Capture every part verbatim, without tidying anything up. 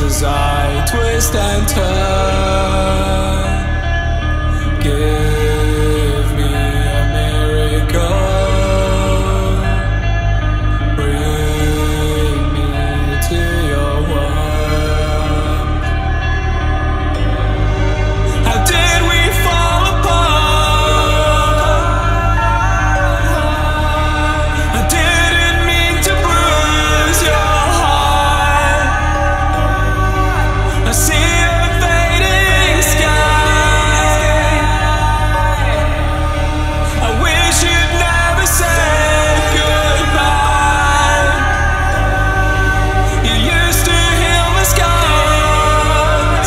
as I twist and turn. Give me a miracle, bring me to your world. How did we fall apart? I didn't mean to bruise your heart. I see a fading sky. I wish you'd never said goodbye. You used to heal my scars,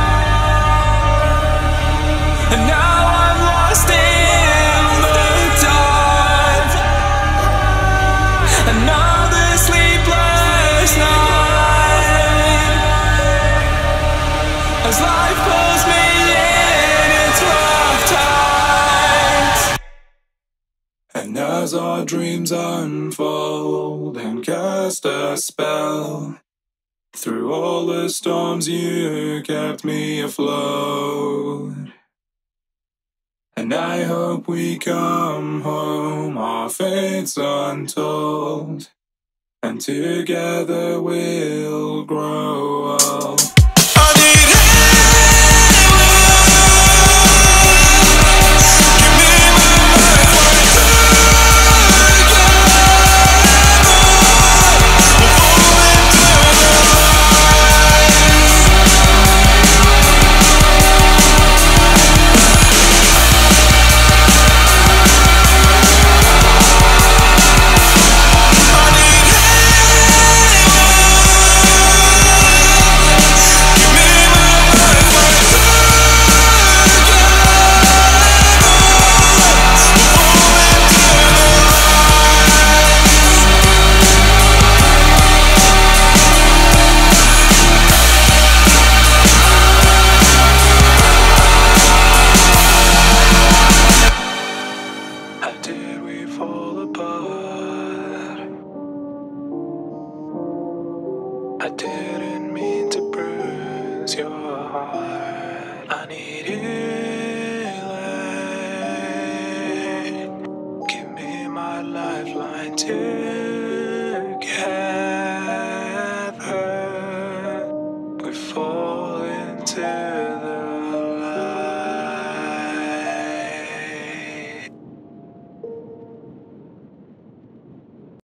and now I'm lost in the dark. Another sleepless night, as life pulls me in its rough times. And as our dreams unfold and cast a spell, through all the storms you kept me afloat. And I hope we come home, our fates untold, and together we'll grow old. I need How did we fall apart? I didn't mean to bruise your heart. I need healing. Give me my lifeline together. We fall into the